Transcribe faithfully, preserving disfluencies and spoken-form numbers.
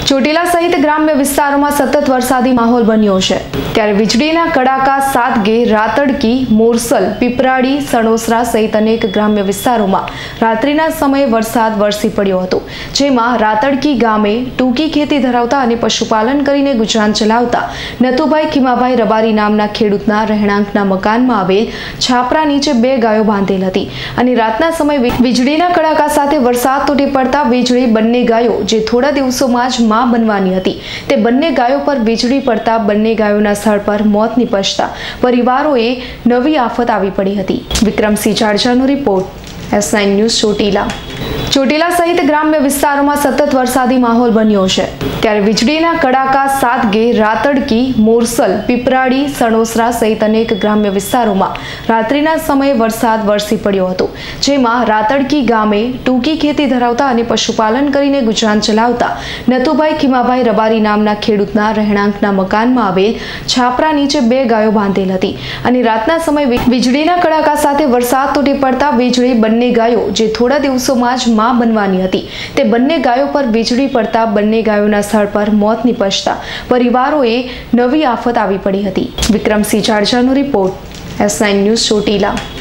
ચોટીલા સહિત ગ્રામ્ય વિસ્તારોમાં સતત વરસાદી માહોલ બન્યો છે, ત્યારે વીજળીના કડાકા સાતગે, રાતડકી, મોરસલ, પીપરાડી, સણોસરા સહિત અનેક ગ્રામ્ય વિસ્તારોમાં રાત્રિના સમયે વરસાદ વરસી પડ્યો હતો, જેમાં રાતડકી ગામે ટૂંકી ખેતી ધરાવતા અને પશુપાલન કરીને ગુજરાન ચલાવતા નતુભાઈ ખીમાભાઈ રબારી નામના ખેડૂતના રહેણાંકના મકાનમાં આવેલ છાપરા નીચે બે ગાયો બાંધેલ હતી અને રાતના સમયે વીજળીના કડાકા સાથે વરસાદ તૂટી પડતા વીજળી બંને ગાયો જે થોડા દિવસોમાં જ માં બનવાની હતી તે બંને ગાયો પર વીજળી પડતા બંને ગાયોના સ્થળ પર મોત નિપજતા પરિવારોએ નવી આફત આવી પડી હતી। વિક્રમસિંહ જાડેજાનો report, S nine news, Chotila. Chotila સહિત ગ્રામ્ય વિસ્તારોમાં સતત વરસાદી માહોલ બન્યો છે, ત્યારે વીજળીના કડાકા સાતગે, રાતડકી, મોરસલ, પીપરાડી, સણોસરા સહિત અનેક ગ્રામ્ય વિસ્તારોમાં રાત્રિના સમયે વરસાદ વરસી પડ્યો હતો, જેમાં રાતડકી ગામે ટૂંકી ખેતી ધરાવતા અને પશુપાલન કરીને ગુજરાન ચલાવતા નતુભાઈ ખીમાભાઈ રબારી નામના ખેડૂતના રહેણાંકના મકાનમાં આવેલ છાપરા નીચે બે ગાયો બાંધેલ હતી અને રાતના સમયે વીજળીના કડાકા સાથે વરસાદ તૂટી પડતા વીજળી બંને ગાયો જે થોડા દિવસોમાં જ માં બનવાની હતી તે બંને ગાયો પર વીજળી પડતા બંને ગાયોના સ્થળ પર મોત નિપજતા પરિવારોએ નવી આફત આવી પડી હતી। વિક્રમસિંહ જાડેજાનો report, S nine news, Chotila.